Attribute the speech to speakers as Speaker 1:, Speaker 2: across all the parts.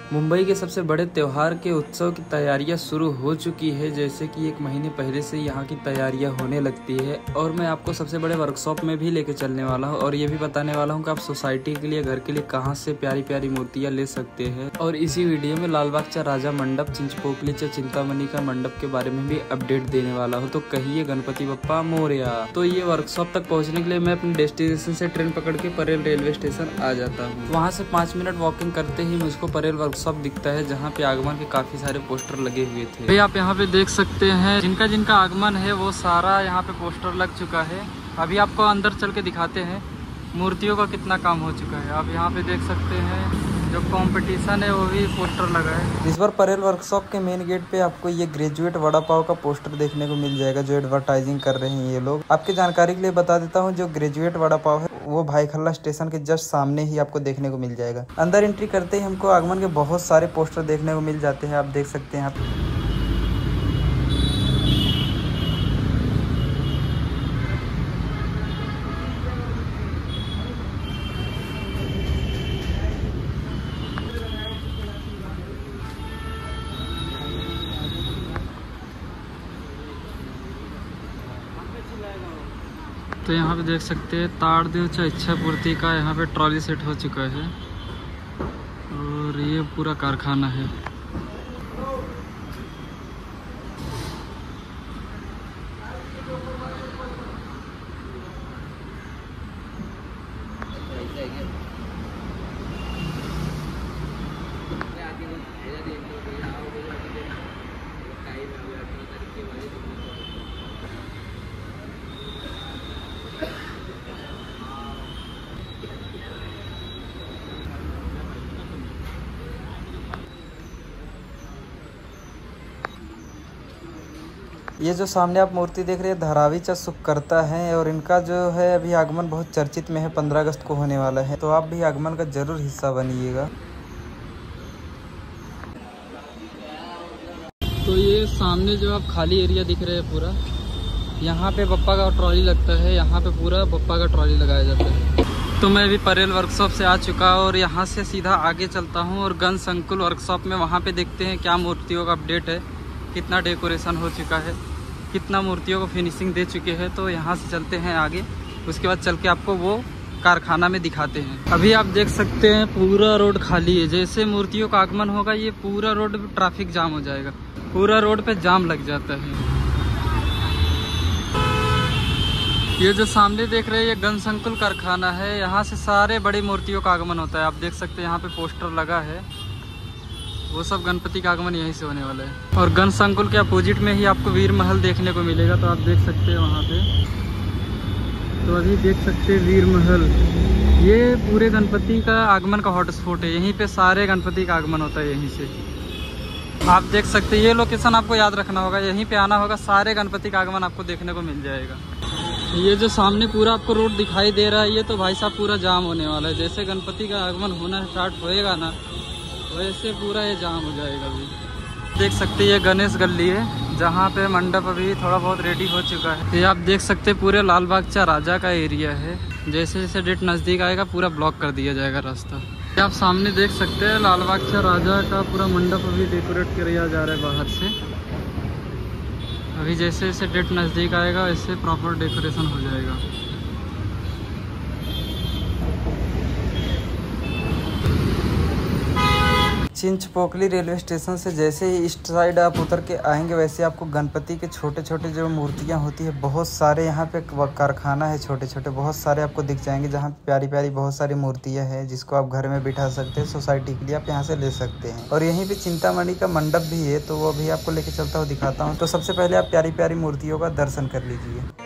Speaker 1: मुंबई के सबसे बड़े त्योहार के उत्सव की तैयारियां शुरू हो चुकी है। जैसे कि एक महीने पहले से यहाँ की तैयारियां होने लगती है और मैं आपको सबसे बड़े वर्कशॉप में भी लेके चलने वाला हूँ और ये भी बताने वाला हूँ कि आप सोसाइटी के लिए, घर के लिए कहाँ से प्यारी प्यारी मूर्तियाँ ले सकते हैं। और इसी वीडियो में लालबाग चा राजा मंडप, चिंचपोकली चा चिंतामणि का मंडप के बारे में भी अपडेट देने वाला हूँ। तो कहिए गणपति बप्पा मोरया। तो ये वर्कशॉप तक पहुँचने के लिए मैं अपने डेस्टिनेशन से ट्रेन पकड़ के परेल रेलवे स्टेशन आ जाता हूँ। वहाँ से 5 मिनट वॉकिंग करते ही मुझको परेल वर्कशॉप दिखता है, जहाँ पे आगमन के काफी सारे पोस्टर लगे हुए थे। भाई आप यहाँ पे देख सकते हैं जिनका जिनका आगमन है वो सारा यहाँ पे पोस्टर लग चुका है। अभी आपको अंदर चल के दिखाते हैं मूर्तियों का कितना काम हो चुका है। आप यहाँ पे देख सकते हैं जो कंपटीशन है वो भी पोस्टर लगा है। इस बार परेल वर्कशॉप के मेन गेट पे आपको ये ग्रेजुएट वड़ा पाव का पोस्टर देखने को मिल जाएगा, जो एडवर्टाइजिंग कर रहे हैं ये लोग। आपकी जानकारी के लिए बता देता हूँ, जो ग्रेजुएट वड़ा पाव है वो भाई खल्ला स्टेशन के जस्ट सामने ही आपको देखने को मिल जाएगा। अंदर एंट्री करते ही हमको आगमन के बहुत सारे पोस्टर देखने को मिल जाते हैं। आप देख सकते हैं आप। तो यहाँ पे देख सकते हैं ताड़देव चा इच्छा पूर्ति का यहाँ पे ट्रॉली सेट हो चुका है और ये पूरा कारखाना है। ये जो सामने आप मूर्ति देख रहे हैं धारावी चा सुखकर्ता है और इनका जो है अभी आगमन बहुत चर्चित में है, 15 अगस्त को होने वाला है। तो आप भी आगमन का जरूर हिस्सा बनिएगा। तो ये सामने जो आप खाली एरिया दिख रहे हैं पूरा, यहाँ पे पप्पा का ट्रॉली लगता है। यहाँ पे पूरा पप्पा का ट्रॉली लगाया जाता है। तो मैं अभी परेल वर्कशॉप से आ चुका और यहाँ से सीधा आगे चलता हूँ और गन संकुल वर्कशॉप में वहाँ पे देखते हैं क्या मूर्तियों का अपडेट है, कितना डेकोरेशन हो चुका है, कितना मूर्तियों को फिनिशिंग दे चुके हैं। तो यहाँ से चलते हैं आगे, उसके बाद चल के आपको वो कारखाना में दिखाते हैं। अभी आप देख सकते हैं पूरा रोड खाली है। जैसे मूर्तियों का आगमन होगा ये पूरा रोड ट्रैफिक जाम हो जाएगा, पूरा रोड पे जाम लग जाता है। ये जो सामने देख रहे हैं ये गन संकुल कारखाना है, यहाँ से सारे बड़ी मूर्तियों का आगमन होता है। आप देख सकते हैं यहाँ पे पोस्टर लगा है, वो सब गणपति का आगमन यहीं से होने वाला है। और गन संकुल के अपोजिट में ही आपको वीर महल देखने को मिलेगा। तो आप देख सकते हैं वहाँ पे, तो अभी देख सकते हैं वीर महल, ये पूरे गणपति का आगमन का हॉटस्पॉट है। यहीं पे सारे गणपति का आगमन होता है। यहीं से आप देख सकते हैं, ये लोकेशन आपको याद रखना होगा, यहीं पे आना होगा, सारे गणपति का आगमन आपको देखने को मिल जाएगा। ये जो सामने पूरा आपको रोड दिखाई दे रहा है ये तो भाई साहब पूरा जाम होने वाला है। जैसे गणपति का आगमन होना स्टार्ट होएगा ना वैसे पूरा ये जाम हो जाएगा। अभी देख सकते हैं ये गणेश गली है, जहाँ पे मंडप अभी थोड़ा बहुत रेडी हो चुका है। ये आप देख सकते हैं पूरे लालबाग चा राजा का एरिया है। जैसे जैसे डेट नज़दीक आएगा पूरा ब्लॉक कर दिया जाएगा रास्ता। ये आप सामने देख सकते हैं लालबाग चा राजा का पूरा मंडप अभी डेकोरेट किया जा रहा है बाहर से। अभी जैसे जैसे डेट नज़दीक आएगा वैसे प्रॉपर डेकोरेशन हो जाएगा। चिंचपोकली रेलवे स्टेशन से जैसे ही ईस्ट साइड आप उतर के आएंगे वैसे आपको गणपति के छोटे छोटे जो मूर्तियां होती है बहुत सारे यहाँ पे कारखाना है, छोटे छोटे बहुत सारे आपको दिख जाएंगे, जहाँ प्यारी प्यारी बहुत सारी मूर्तियां हैं जिसको आप घर में बिठा सकते हैं। सोसाइटी के लिए आप यहाँ से ले सकते हैं। और यहीं पे चिंतामणि का मंडप भी है, तो वो भी आपको लेके चलता हुआ दिखाता हूँ। तो सबसे पहले आप प्यारी प्यारी मूर्तियों का दर्शन कर लीजिए।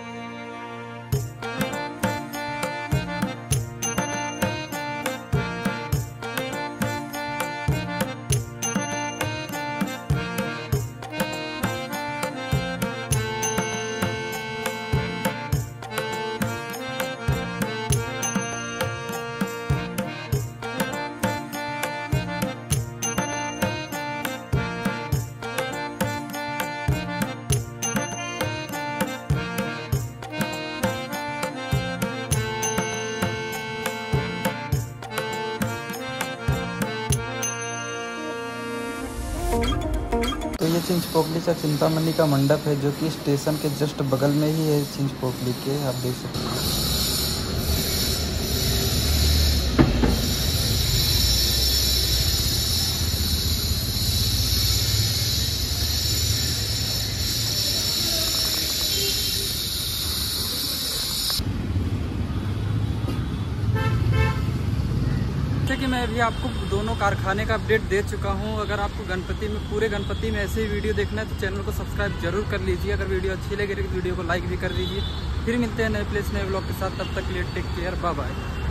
Speaker 1: चिंचपोकली का चिंतामणि का मंडप है, जो कि स्टेशन के जस्ट बगल में ही है चिंचपोकली के, आप देख सकते हैं। जैसे कि मैं अभी आपको दोनों कारखाने का अपडेट दे चुका हूं। अगर आपको गणपति में, पूरे गणपति में ऐसे ही वीडियो देखना है तो चैनल को सब्सक्राइब जरूर कर लीजिए। अगर वीडियो अच्छी लगे तो वीडियो को लाइक भी कर दीजिए। फिर मिलते हैं नए प्लेस नए ब्लॉग के साथ, तब तक के लिए टेक केयर, बाय बाय।